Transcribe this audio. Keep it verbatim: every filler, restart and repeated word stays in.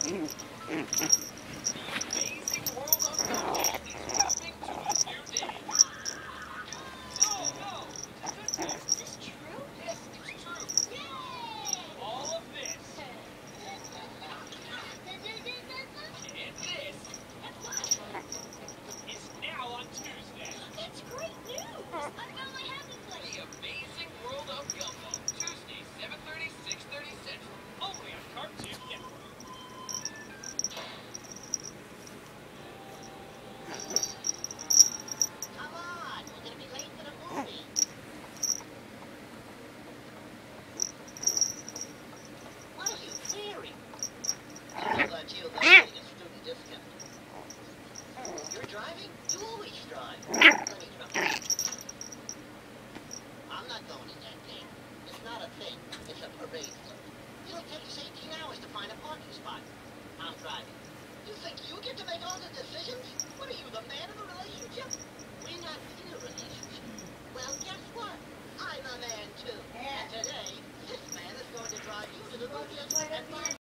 Amazing World of Gumball is moving to a new day. No, no, it's a good day. Is this true? Yes, it's true. Yay! All of this. And this is now on Tuesday. That's great news! I found my happy place! The Amazing World of Gumball. Tuesday, seven thirty, six thirty Central. Only on Cartoon Network. Come on, we're gonna be late for the movie. What are you wearing? You know that you love getting a student discount. You're driving? You always drive. Let me drive. I'm not going in that thing. It's not a thing. It's a parade float. It'll take us eighteen hours to find a parking spot. I'm driving. You think you get to make all the decisions? What are you, the man of the relationship? We're not in a relationship. Well, guess what? I'm a man too. And today, this man is going to drive you to the movies and buy